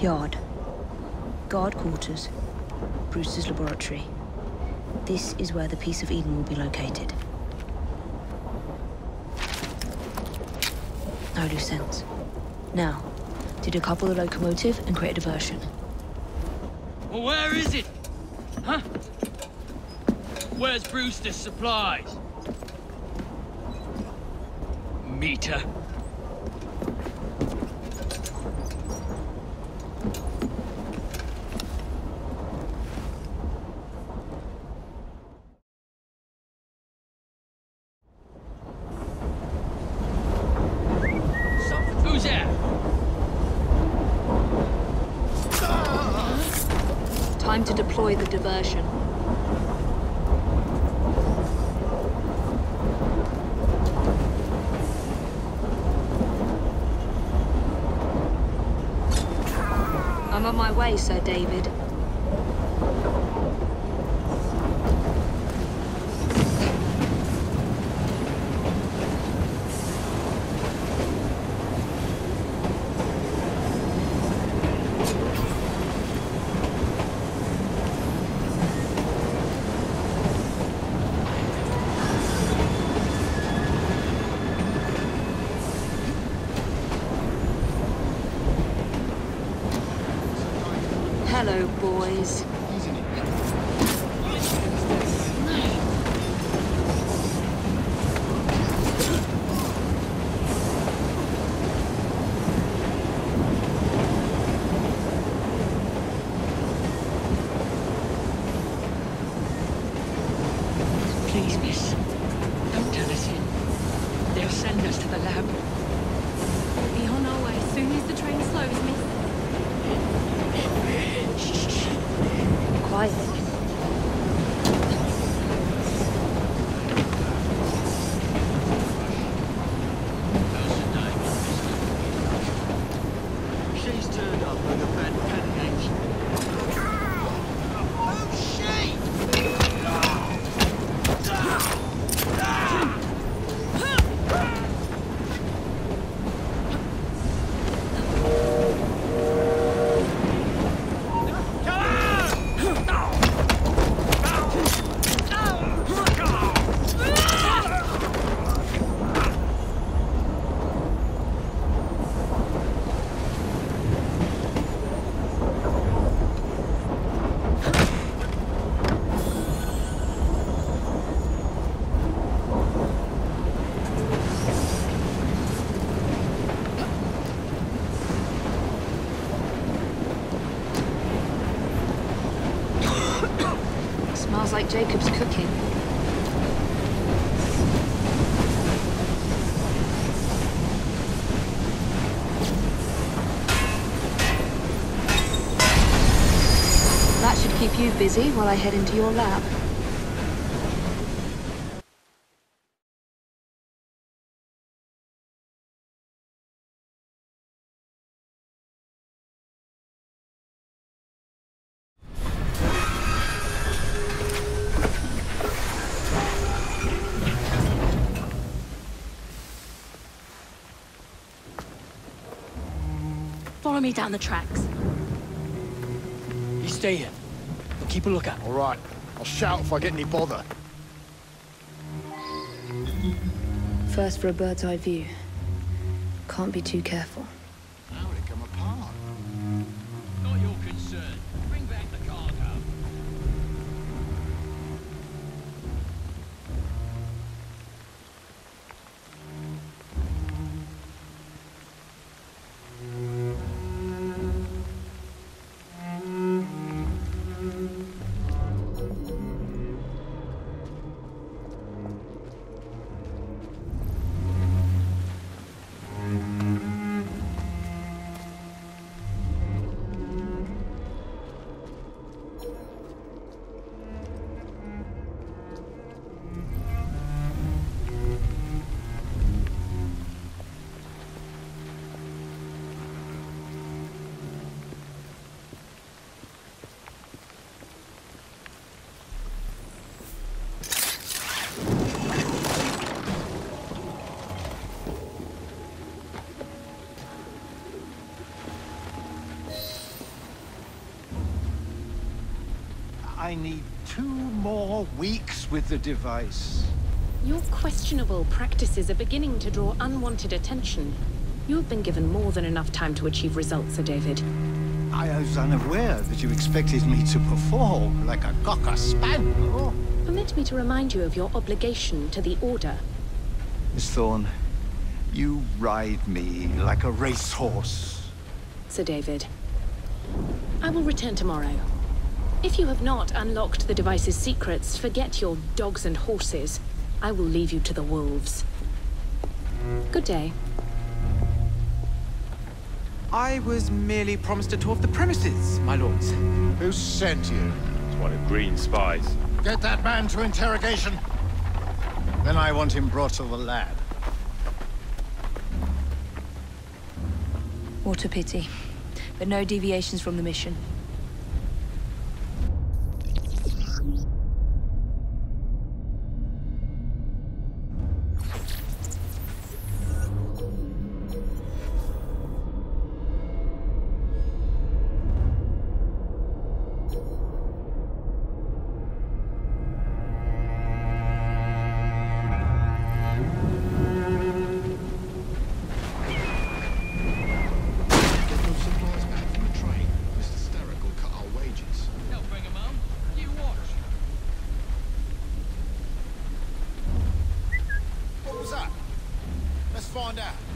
Yard. Guard quarters. Brewster's laboratory. This is where the piece of Eden will be located. No loose ends. Now, to decouple the locomotive and create a diversion. Well, where is it? Huh? Where's Brewster's supplies? Meter. Who's there? Time to deploy the diversion. I'm on my way, Sir David. Hello, boys. Please, miss. Don't tell us in. They'll send us to the lab. We'll be on our way as soon as the train slows, miss. Quiet. She's turned up with a bad candidate. Oh, shit! Smells like Jacob's cooking. That should keep you busy while I head into your lab. Follow me down the tracks. You stay here. We'll keep a lookout. All right. I'll shout if I get any bother. First for a bird's eye view. Can't be too careful. How would it come apart? Not your concern. Bring back the cargo. I need 2 more weeks with the device. Your questionable practices are beginning to draw unwanted attention. You have been given more than enough time to achieve results, Sir David. I was unaware that you expected me to perform like a cocker spaniel. Permit me to remind you of your obligation to the Order. Miss Thorne, you ride me like a racehorse. Sir David, I will return tomorrow. If you have not unlocked the device's secrets, forget your dogs and horses. I will leave you to the wolves. Good day. I was merely promised a tour of the premises, my lords. Who sent you? It's one of Green's spies. Get that man to interrogation. Then I want him brought to the lab. What a pity. But no deviations from the mission. Find out.